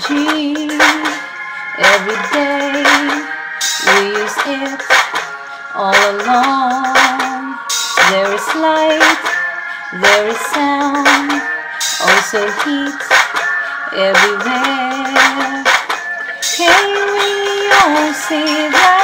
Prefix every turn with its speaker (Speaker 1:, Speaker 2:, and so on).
Speaker 1: energy. Every day we use it all along. There is light, there is sound, also heat everywhere. Can we all see that?